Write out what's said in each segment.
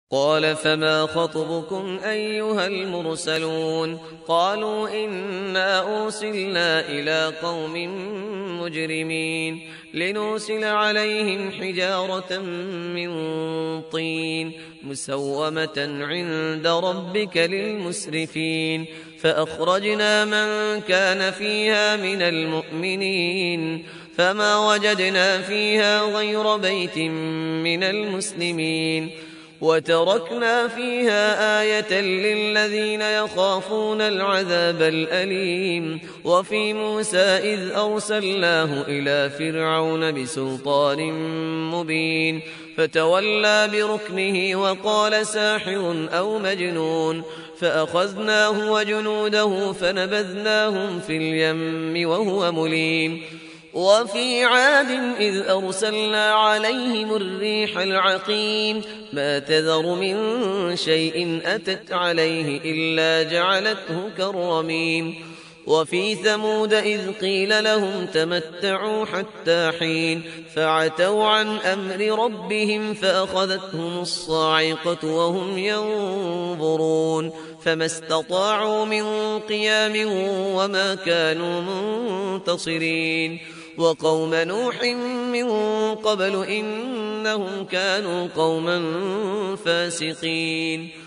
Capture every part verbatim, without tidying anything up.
قال فما خطبكم أيها المرسلون قالوا إنا أرسلنا إلى قوم مجرمين لنرسل عليهم حجارة من طين مسومة عند ربك للمسرفين فأخرجنا من كان فيها من المؤمنين فما وجدنا فيها غير بيت من المسلمين وتركنا فيها آية للذين يخافون العذاب الأليم وفي موسى إذ أرسلناه إلى فرعون بسلطان مبين فتولى بركنه وقال ساحر أو مجنون فأخذناه وجنوده فنبذناهم في اليم وهو مليم وفي عاد إذ أرسلنا عليهم الريح العقيم ما تذر من شيء أتت عليه إلا جعلته كالرميم وفي ثمود إذ قيل لهم تمتعوا حتى حين فعتوا عن أمر ربهم فأخذتهم الصاعقة وهم ينظرون فما استطاعوا من قيام وما كانوا منتصرين وقوم نوح من قبل إنهم كانوا قوما فاسقين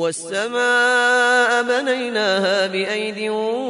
والسماء بنيناها بأيد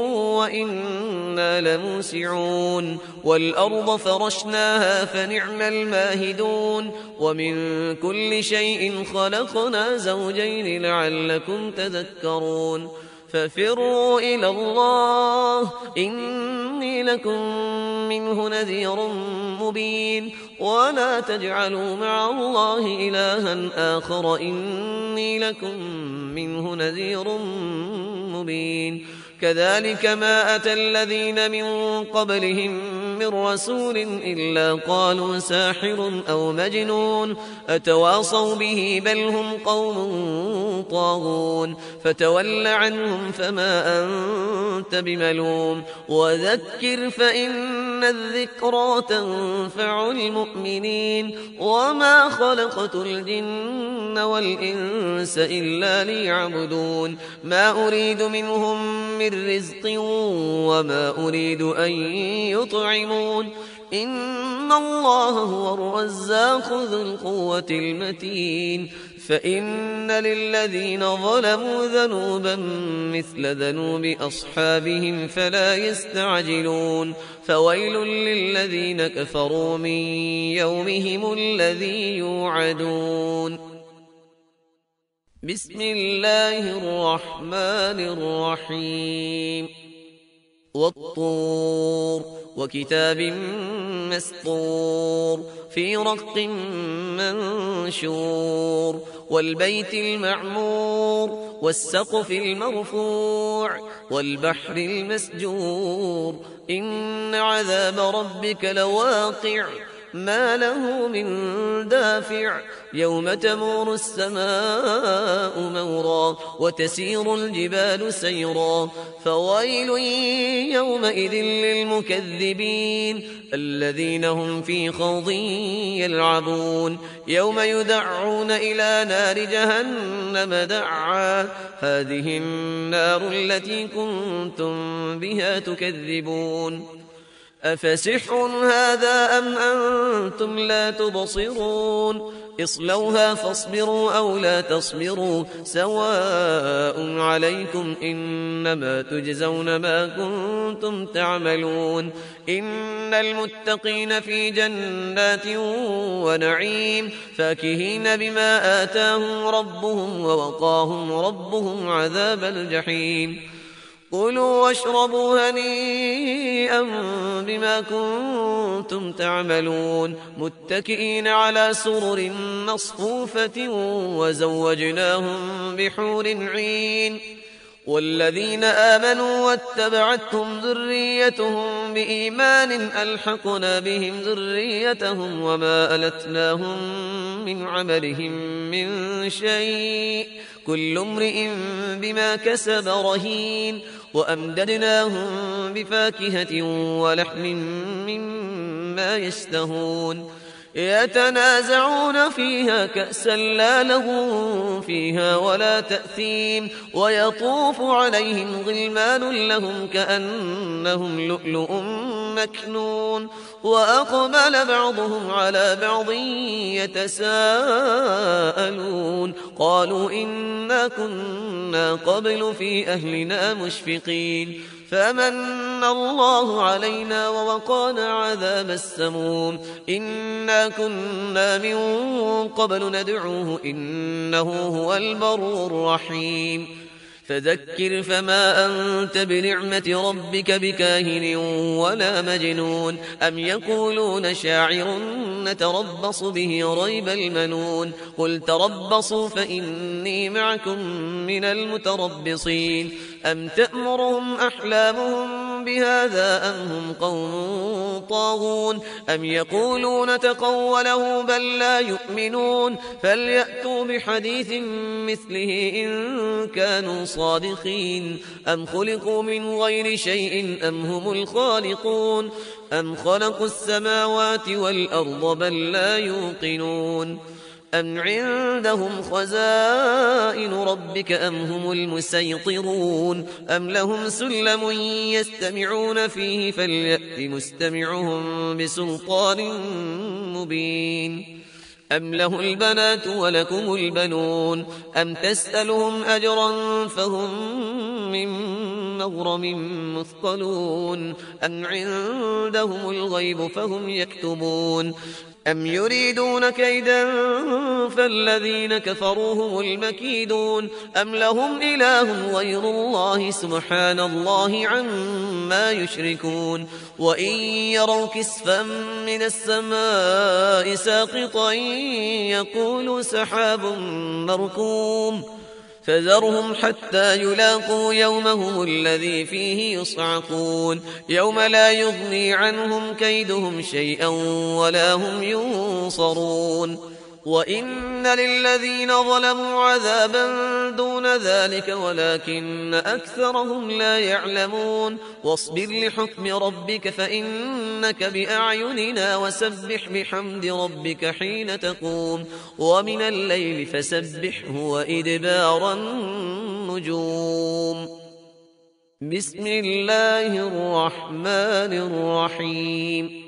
وإنا لموسعون والأرض فرشناها فنعم الماهدون ومن كل شيء خلقنا زوجين لعلكم تذكرون ففروا إلى الله إني لكم منه نذير مبين ولا تجعلوا مع الله إلها آخر إني لكم منه نذير مبين كذلك ما أتى الذين من قبلهم من رسول إلا قالوا ساحر أو مجنون أتواصوا به بل هم قوم طاغون فتول عنهم فما أنت بملوم وذكر فإن الذكرى تنفع المؤمنين وما خلقت الجن والإنس إلا ليعبدون ما أريد منهم من رزق وما أريد أن يطعمون إن الله هو الرزاق ذو القوة المتين فإن للذين ظلموا ذنوبا مثل ذنوب أصحابهم فلا يستعجلون فويل للذين كفروا من يومهم الذي يوعدون بسم الله الرحمن الرحيم والطور وكتاب مسطور في رق منشور والبيت المعمور والسقف المرفوع والبحر المسجور إن عذاب ربك لواقع ما له من دافع يوم تمور السماء مورا وتسير الجبال سيرا فويل يومئذ للمكذبين الذين هم في خوض يلعبون يوم يدعون إلى نار جهنم دعا هذه النار التي كنتم بها تكذبون أفسحر هذا أم أنتم لا تبصرون اصلوها فاصبروا أو لا تصبروا سواء عليكم إنما تجزون ما كنتم تعملون إن المتقين في جنات ونعيم فاكهين بما آتاهم ربهم ووقاهم ربهم عذاب الجحيم كلوا واشربوا هنيئا بما كنتم تعملون متكئين على سرر مصفوفة وزوجناهم بحور عين والذين آمنوا واتبعتهم ذريتهم بإيمان ألحقنا بهم ذريتهم وما ألتناهم من عملهم من شيء كل امرئ بما كسب رهين وأمددناهم بفاكهة ولحم مما يشتهون يتنازعون فيها كأسا لا لغو فيها ولا تأثيم ويطوف عليهم غلمان لهم كأنهم لؤلؤ مكنون وأقبل بعضهم على بعض يتساءلون قالوا إنا كنا قبل في أهلنا مشفقين فمن الله علينا ووقانا عذاب السموم إنا كنا من قبل ندعوه إنه هو البر الرحيم فذكر فما أنت بنعمة ربك بكاهن ولا مجنون أم يقولون شاعر نتربص به ريب المنون قل تربصوا فإني معكم من المتربصين أم تأمرهم أحلامهم بهذا أم هم قوم طاغون أم يقولون تقوله بل لا يؤمنون فليأتوا بحديث مثله إن كانوا صادقين أم خلقوا من غير شيء أم هم الخالقون أم خلقوا السماوات والأرض بل لا يوقنون أم عندهم خزائن ربك أم هم المسيطرون أم لهم سلم يستمعون فيه فليأت مستمعهم بسلطان مبين أم له البنات ولكم البنون أم تسألهم أجرا فهم من مغرم مثقلون أم عندهم الغيب فهم يكتبون أم يريدون كيدا فالذين كفروا هم المكيدون أم لهم إله غير الله سبحان الله عما يشركون وإن يروا كسفا من السماء ساقطا يقولوا سحاب مركوم فذرهم حتى يلاقوا يومهم الذي فيه يصعقون يوم لا يغني عنهم كيدهم شيئا ولا هم ينصرون وإن للذين ظلموا عذابا دون ذلك ولكن أكثرهم لا يعلمون واصبر لحكم ربك فإنك بأعيننا وسبح بحمد ربك حين تقوم ومن الليل فسبحه وإدبار النجوم بسم الله الرحمن الرحيم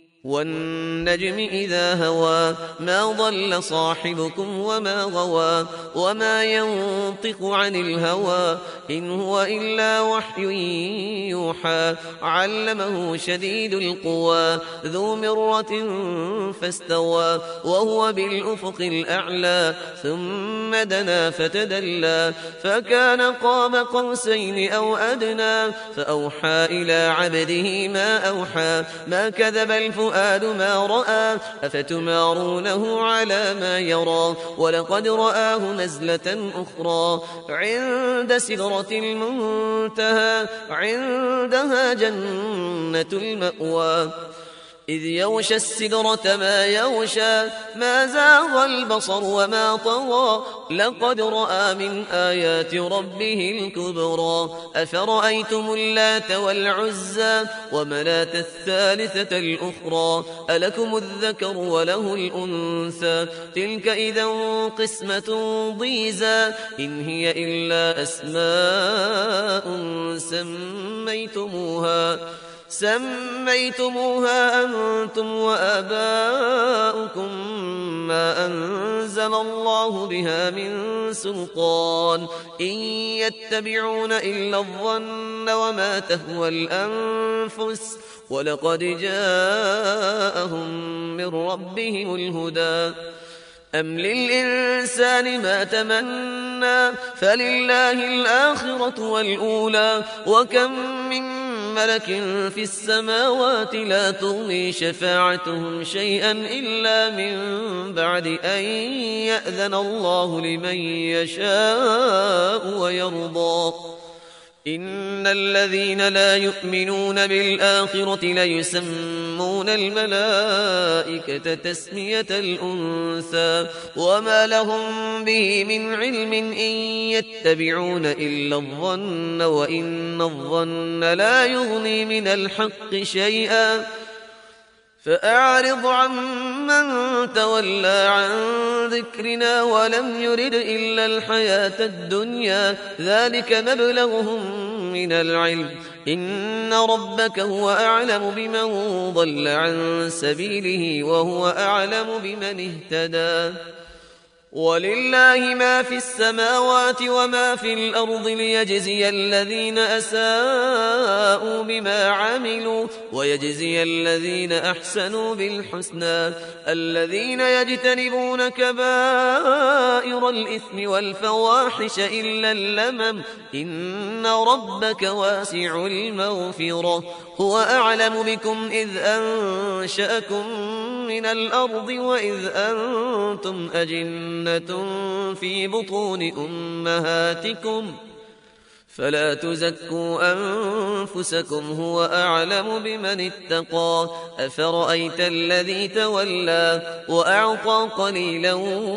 والنجم إذا هوى ما ضل صاحبكم وما غوى وما ينطق عن الهوى إن هو إلا وحي يوحى علمه شديد القوى ذو مرة فاستوى وهو بالأفق الأعلى ثم دنا فتدلى فكان قاب قوسين أو أدنى فأوحى إلى عبده ما أوحى ما كذب الفؤاد ما رأى أفتمارونه على ما يرى ولقد رآه نزلة أخرى عند سدرة المنتهى عندها جنة المأوى إذ يغشى السدرة ما يغشى ما زاغ البصر وما طغى لقد رأى من آيات ربه الكبرى أفرأيتم اللات والعزى ومناة الثالثة الأخرى ألكم الذكر وله الأنثى تلك إذا قسمة ضيزى إن هي إلا أسماء سميتموها سميتموها أنتم وآباؤكم ما أنزل الله بها من سلطان إن يتبعون إلا الظن وما تهوى الأنفس ولقد جاءهم من ربهم الهدى أم للإنسان ما تمنى فلله الآخرة والأولى وكم من ملك في السماوات لا تغني شفاعتهم شيئا إلا من بعد أن يأذن الله لمن يشاء ويرضى إن الذين لا يؤمنون بالآخرة ليسمون الملائكة تسمية الأنثى وما لهم به من علم إن يتبعون إلا الظن وإن الظن لا يغني من الحق شيئا فأعرض عمن تولى عن ذكرنا ولم يرد إلا الحياة الدنيا ذلك مبلغهم من العلم إن ربك هو أعلم بمن ضل عن سبيله وهو أعلم بمن اهتدى ولله ما في السماوات وما في الأرض ليجزي الذين أساءوا بما عملوا ويجزي الذين أحسنوا بالحسنى الذين يجتنبون كبائر الإثم والفواحش إلا اللمم إن ربك واسع المغفرة هو أعلم بكم إذ أنشأكم من الأرض وإذ أنتم أجنة في بطون أمهاتكم فلا تزكوا أنفسكم هو أعلم بمن اتقى أفرأيت الذي تولى وأعطى قليلا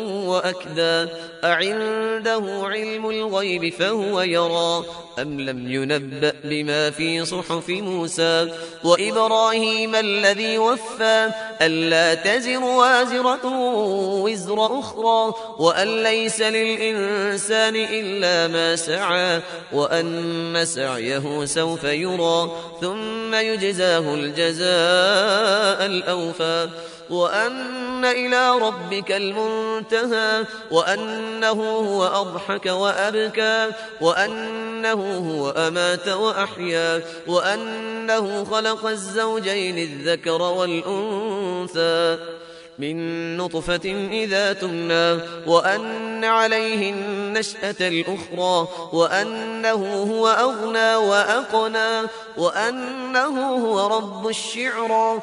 وأكدى أعنده علم الغيب فهو يرى أم لم ينبأ بما في صحف موسى وإبراهيم الذي وفى ألا تزر وازرة وزر أخرى وأن ليس للإنسان إلا ما سعى وأن سعيه سوف يرى ثم يجزاه الجزاء الأوفى وأن إلى ربك المنتهى وأنه هو أضحك وأبكى وأنه هو أمات وأحيا وأنه خلق الزوجين الذكر والأنثى من نطفة إذا تمنى وأن عليه النشأة الأخرى وأنه هو أغنى وأقنى وأنه هو رب الشعرى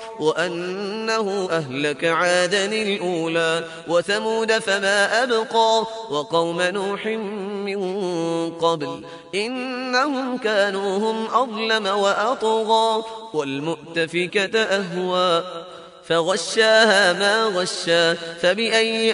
وأنه أهلك عادا الأولى وثمود فما أبقى وقوم نوح من قبل إنهم كانوا هم أظلم وأطغى والمؤتفكة أهوى فغشاها ما غشا فبأي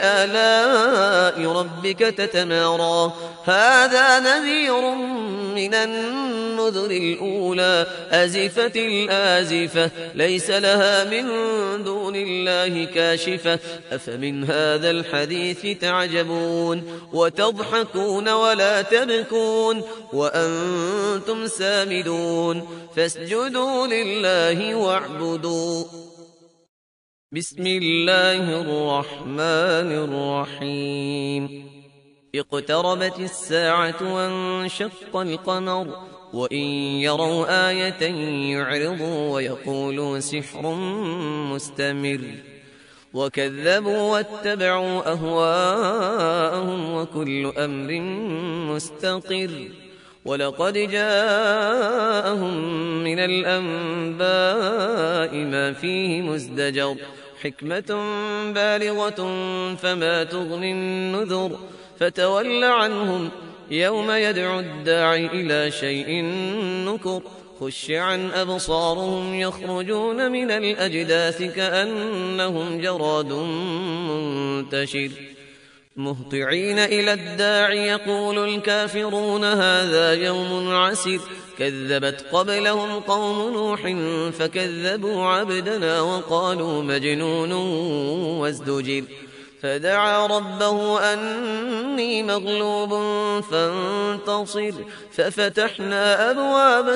آلاء ربك تتمارى هذا نذير من النذر الأولى أزفت الآزفة ليس لها من دون الله كاشفة أفمن هذا الحديث تعجبون وتضحكون ولا تبكون وأنتم سامدون فاسجدوا لله واعبدوا بسم الله الرحمن الرحيم اقتربت الساعة وانشق القمر وإن يروا آية يعرضوا ويقولوا سحر مستمر وكذبوا واتبعوا أهواءهم وكل أمر مستقر ولقد جاءهم من الأنباء ما فيه مزدجر حكمة بالغة فما تغني النذر فتول عنهم يوم يدعو الداعي إلى شيء نكر خش عن أبصارهم يخرجون من الأجداث كأنهم جراد منتشر مهطعين إلى الداعي يقول الكافرون هذا يوم عسر كذبت قبلهم قوم نوح فكذبوا عبدنا وقالوا مجنون وازدجر فدعا ربه أني مغلوب فانتصر ففتحنا أبواب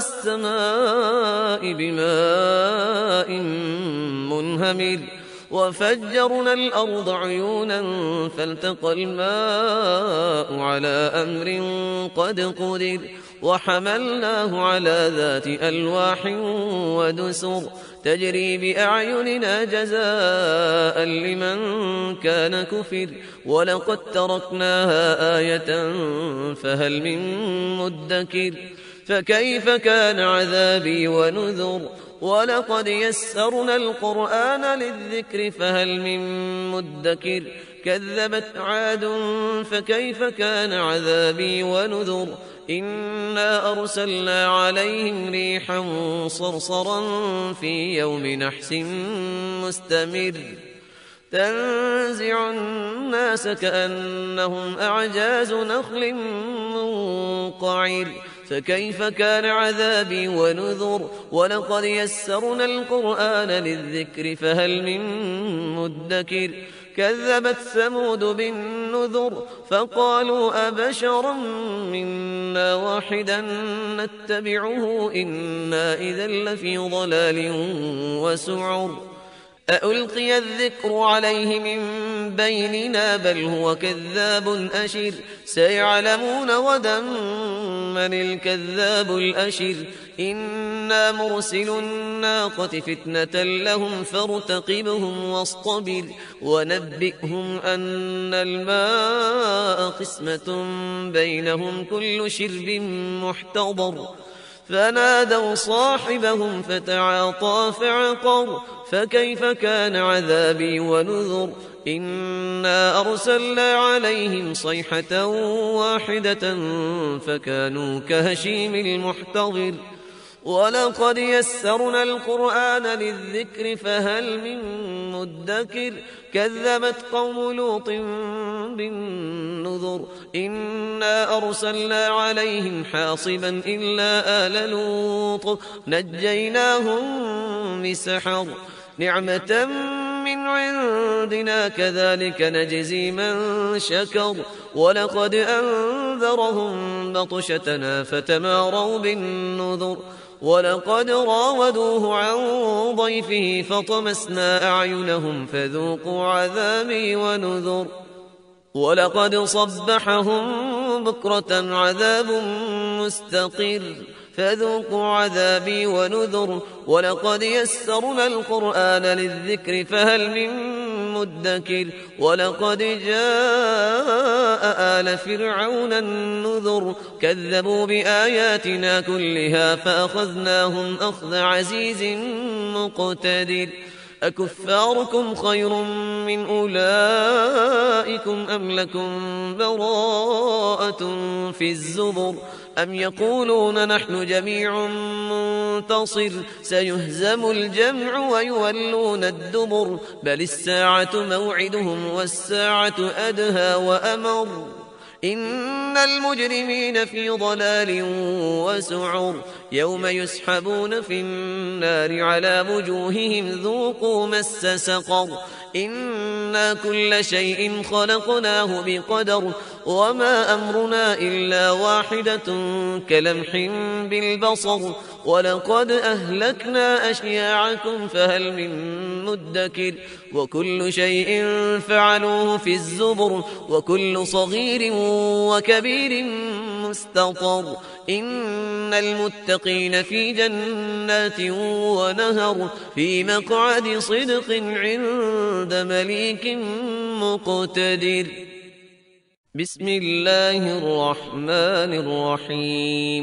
السماء بماء منهمر وفجرنا الأرض عيونا فالتقى الماء على أمر قد قدر وحملناه على ذات ألواح ودسر تجري بأعيننا جزاء لمن كان كفر ولقد تركناها آية فهل من مدكر فكيف كان عذابي ونذر ولقد يسرنا القرآن للذكر فهل من مدكر كذبت عاد فكيف كان عذابي ونذر إنا أرسلنا عليهم ريحا صرصرا في يوم نحس مستمر تنزع الناس كأنهم أعجاز نخل منقعر فكيف كان عذابي ونذر ولقد يسرنا القرآن للذكر فهل من مدكر كذبت ثمود بالنذر فقالوا أبشرا منا واحدا نتبعه إنا إذا لفي ضلال وسعر أألقي الذكر عليه من بيننا بل هو كذاب أشر سيعلمون غدا من الكذاب الأشر إنا مرسل الناقة فتنة لهم فارتقبهم واصطبر ونبئهم أن الماء قسمة بينهم كل شرب محتضر فنادوا صاحبهم فتعاطى فعقر فكيف كان عذابي ونذر إنا أرسلنا عليهم صيحة واحدة فكانوا كهشيم المحتضر ولقد يسرنا القرآن للذكر فهل من مدكر كذبت قوم لوط بالنذر إنا أرسلنا عليهم حاصبا إلا آل لوط نجيناهم بسحر نعمة من عندنا كذلك نجزي من شكر ولقد أنذرهم بطشتنا فتماروا بالنذر ولقد راودوه عن ضيفه فطمسنا أعينهم فذوقوا عذابي ونذر ولقد صبحهم بكرة عذاب مستقر فذوقوا عذابي ونذر ولقد يسرنا القرآن للذكر فهل من مدكر ولقد جاء آل فرعون النذر كذبوا بآياتنا كلها فأخذناهم أخذ عزيز مقتدر أكفاركم خير من أولئكم أم لكم براءة في الزبر أم يقولون نحن جميع منتصر سيهزم الجمع ويولون الدبر بل الساعة موعدهم والساعة أدهى وأمر إن المجرمين في ضلال وسعر يوم يسحبون في النار على وجوههم ذوقوا مس سقر إنا كل شيء خلقناه بقدر وما أمرنا إلا واحدة كلمح بالبصر ولقد أهلكنا أشياعكم فهل من مدكر وكل شيء فعلوه في الزبر وكل صغير وكبير مستطر إن المتقين في جنات ونهر في مقعد صدق عند مليك مقتدر بسم الله الرحمن الرحيم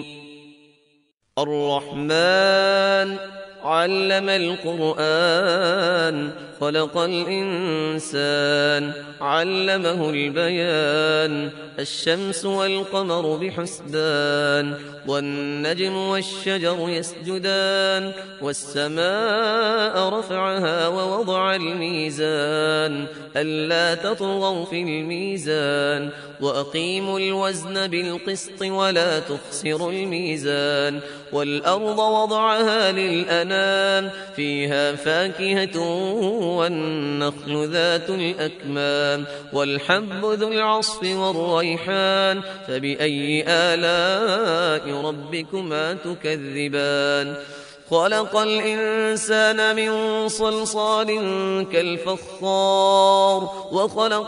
الرحمن علم القرآن خلق الإنسان علمه البيان الشمس والقمر بحسبان والنجم والشجر يسجدان والسماء رفعها ووضع الميزان ألا تطغوا في الميزان وأقيموا الوزن بالقسط ولا تخسروا الميزان والأرض وضعها للأنام فيها فاكهة والنخل ذات الأكمام والحب ذو العصف والريحان فبأي آلاء ربكما تكذبان خلق الإنسان من صلصال كالفخار وخلق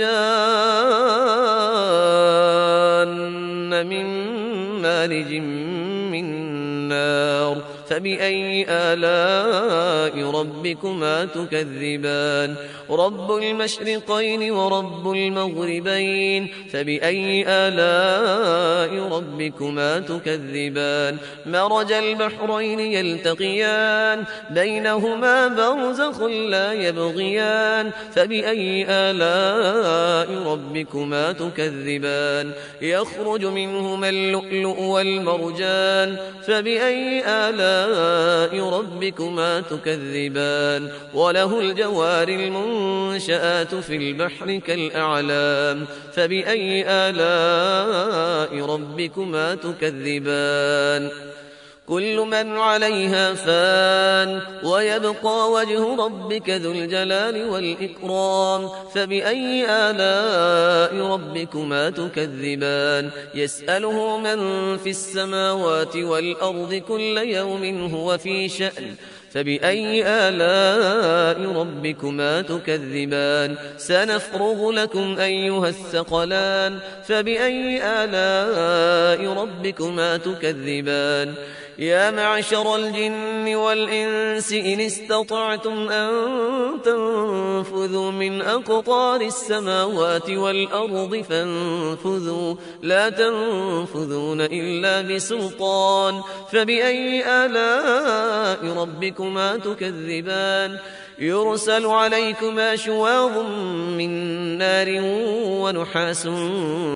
الجان من مارج من نار فبأي آلاء ربكما تكذبان رب المشرقين ورب المغربين فبأي آلاء ربكما تكذبان مرج البحرين يلتقيان بينهما برزخ لا يبغيان فبأي آلاء ربكما تكذبان يخرج منهما اللؤلؤ والمرجان فبأي آلاء آلاء ربكما تكذبان وله الجوار المنشآت في البحر كالأعلام فبأي آلاء ربكما تكذبان كل من عليها فان ويبقى وجه ربك ذو الجلال والإكرام فبأي آلاء ربكما تكذبان يسأله من في السماوات والأرض كل يوم هو في شأن فبأي آلاء ربكما تكذبان سنفرغ لكم أيها الثقلان فبأي آلاء ربكما تكذبان يا معشر الجن والإنس إن استطعتم أن تنفذوا من أقطار السماوات والأرض فانفذوا لا تنفذون إلا بسلطان فبأي آلاء ربكما تكذبان يرسل عليكما شواظ من نار ونحاس